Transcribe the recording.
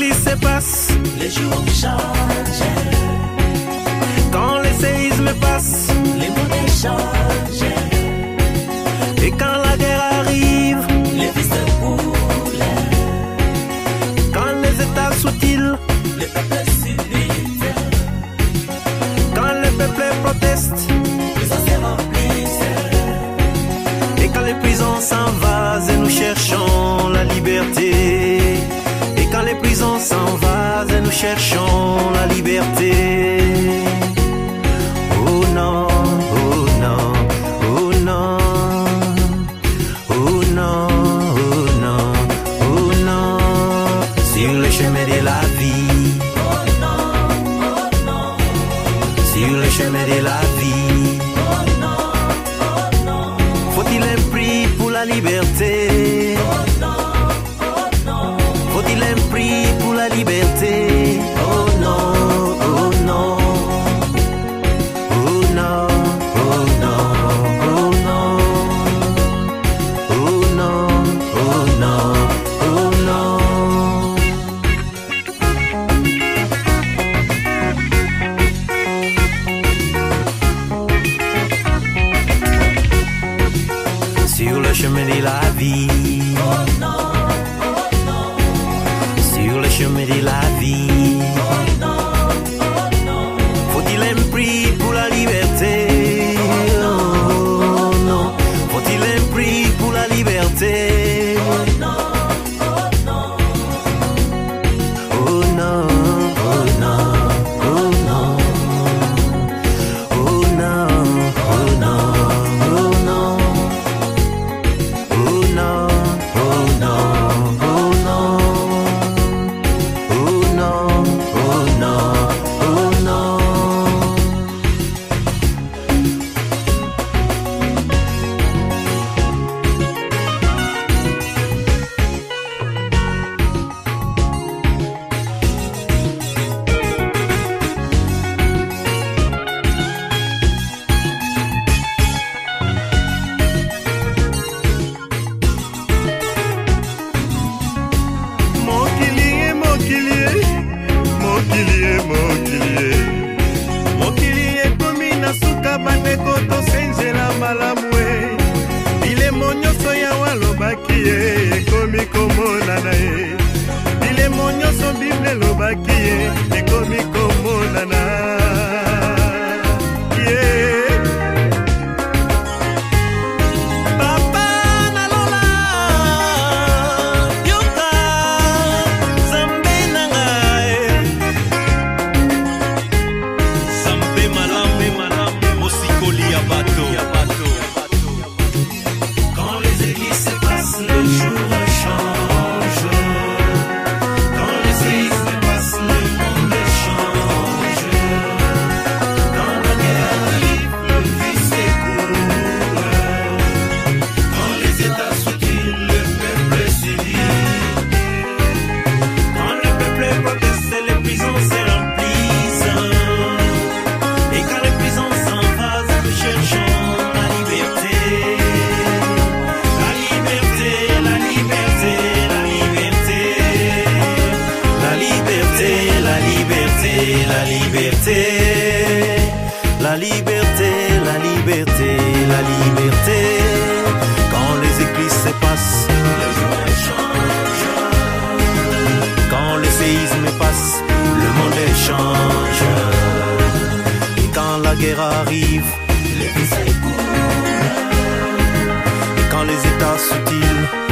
églises se passent, les jours changent. Quand les séismes passent, les monnaies changent. Et quand la guerre arrive, les vies se coulent. Quand les États soutiles, les peuples subissent. Quand les peuples protestent, les eaux se remplissent. Et quand les prisons s'envasent et nous cherchons la liberté. Et quand les prisons s'envasent et nous cherchons la liberté. Oh non, oh non, oh non. Oh non, oh non, oh non. Sur le chemin de la vie. Oh non, oh non. Sur le chemin de la vie. Oh non, oh non. Faut-il un prix pour la liberté? Oh non, oh non. Faut-il un prix pour la liberté? Oh non, oh non. Oh non, oh non, oh non. Oh non, oh non, oh non. Sur le chemin de la vie. Oh non, oh non. Sur le chemin de la vie. Oh non, oh non. Faut-il un prix pour la liberté? Oh non. Faut-il un prix pour la liberté? Oh non, oh non. Oh non, oh non, oh non. Oh non, oh non, oh non. Oh non, oh non, oh non. Oh non, oh non, oh non. Mokili ekomi na suka bandeko tosenzela malamu e. Bilemo nyonso yawe alobaki ye ekomi komonana ye. Bilemo nyonso Bible elobaki ye ekomi komonana ye. Papa nalola yoka zambe nanga e. Sambe malambe malambe mosikoli ya bato. Quand les églises se passent, le jour change. Quand les séismes passent, le monde change. Quand la guerre arrive, le vice s'écoule. Quand les États soutiennent, le peuple s'unit. Quand le peuple proteste, les prisons se remplissent. Et quand les prisons s'envasent, nous cherchons la liberté. La liberté, la liberté, la liberté. La liberté, la liberté, la liberté. La liberté, la liberté, la liberté. Quand les églises se passent, le jour change. Quand les séismes passent, le monde change. Et quand la guerre arrive, Les vies se coulent. et quand les États soutiles